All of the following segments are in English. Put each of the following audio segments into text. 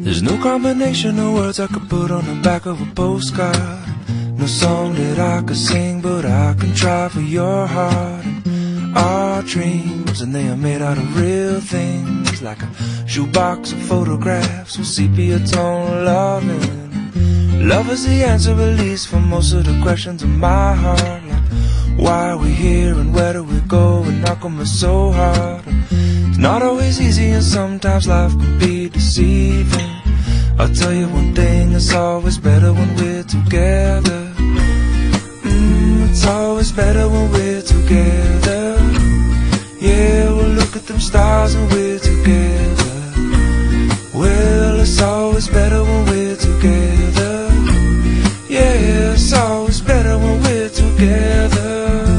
There's no combination of words I could put on the back of a postcard. No song that I could sing, but I can try for your heart. And our dreams, and they are made out of real things, like a shoebox of photographs with sepia tone loving. Love is the answer, at least, for most of the questions in my heart. Like, why are we here and where do we go, and how come it's so hard? It's not always easy, and sometimes life can be deceiving. I'll tell you one thing, it's always better when we're together. It's always better when we're together. Yeah, we'll look at them stars and we're together. Well, it's always better when we're together. Yeah, it's always better when we're together.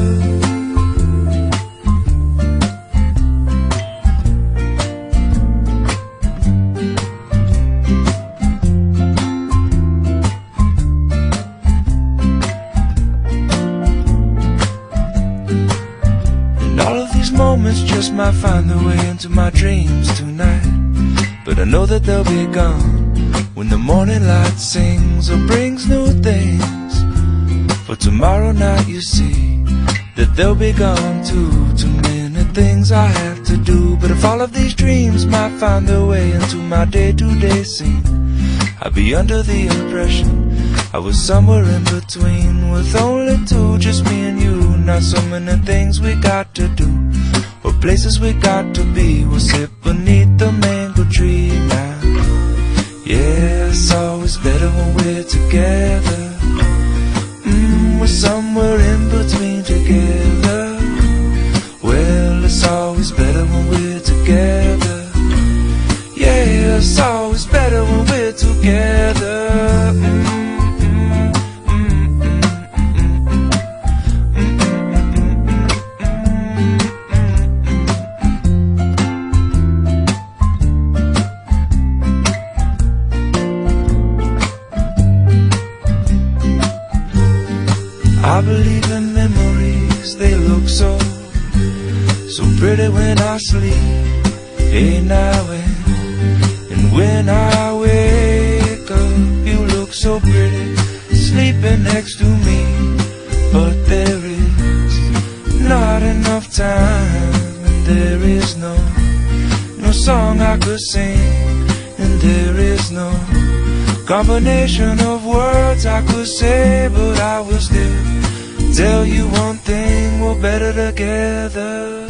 Moments just might find their way into my dreams tonight, but I know that they'll be gone when the morning light sings or brings new things. For tomorrow night you see that they'll be gone too. Too many things I have to do, but if all of these dreams might find their way into my day-to-day scene, I'd be under the impression I was somewhere in between, with only two, just me and you. Not so many things we got to do, or places we got to be. We'll sit beneath the mango tree now. Yeah, it's always better when we're together. We're somewhere in between together. Well, it's always better when we're together. Yeah, it's always better when we're together. I believe in memories, they look so pretty when I sleep. Hey, now and when I wake up, you look so pretty sleeping next to me. But there is not enough time, and there is no song I could sing, and there is no combination of words I could say, but I will still tell you one thing, we're better together.